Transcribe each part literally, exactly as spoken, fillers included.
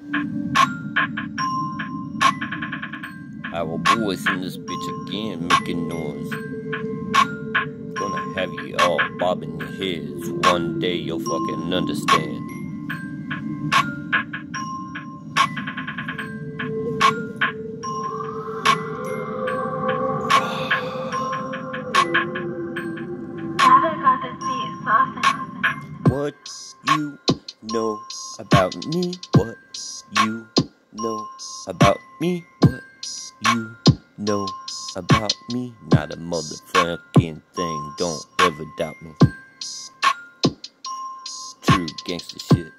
Our boys in this bitch again making noise. Gonna have you all bobbing your heads. One day you'll fucking understand. What you know about me? What you know about me? What you know about me? Not a motherfucking thing. Don't ever doubt me. True gangster shit.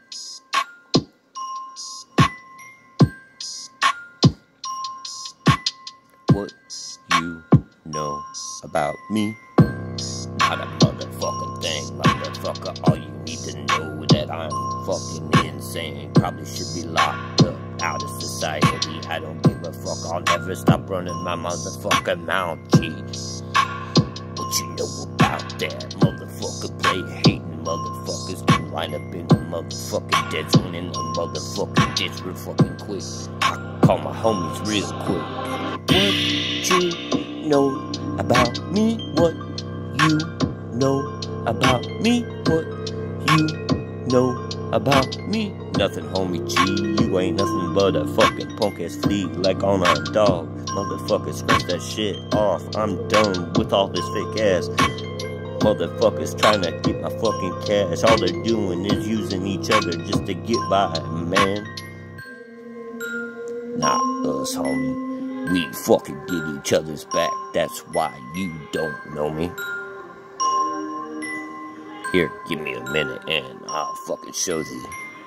What you know about me? Not a motherfucking thing, motherfucker. All you need to know that I'm fucking insane. Probably should be locked up out of society. I don't give a fuck. I'll never stop running my motherfucking mouth. Jeez, what you know about that? Motherfucker play hating motherfuckers can line up in the motherfucking dead zone in the motherfucking ditch real fucking quick. I call my homies real quick. What you know about me? What you know about me? What you know about me? Nothing, homie G. You ain't nothing but a fucking punk ass flea like on a dog. Motherfuckers, scratch that shit off. I'm done with all this fake ass. Motherfuckers trying to get my fucking cash. All they're doing is using each other just to get by, man. Not us, homie. We fucking get each other's back. That's why you don't know me. Here, give me a minute and I'll fucking show thee.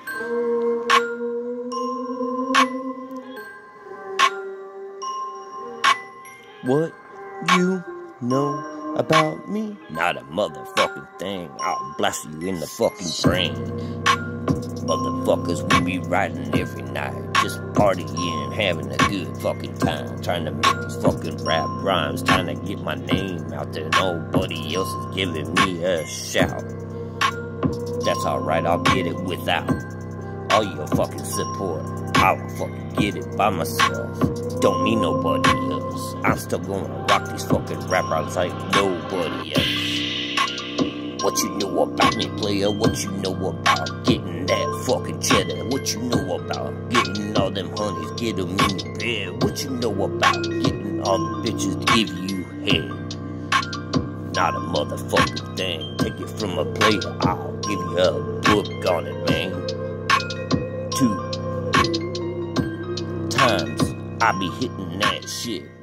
What you know about me? Not a motherfucking thing. I'll blast you in the fucking brain. Motherfuckers, we be riding every night, just partying, having a good fucking time, trying to make these fucking rap rhymes, trying to get my name out there. Nobody else is giving me a shout. That's alright, I'll get it without all your fucking support. I'll fucking get it by myself. Don't need nobody else. I'm still gonna rock these fucking rap rhymes like nobody else. What you know about me, player? What you know about getting that fucking cheddar? What you know about getting all them honeys, get them in your bed? What you know about getting all the bitches to give you head? Not a motherfucking thing. Take it from a player, I'll give you a book on it, man. Two times I be hitting that shit.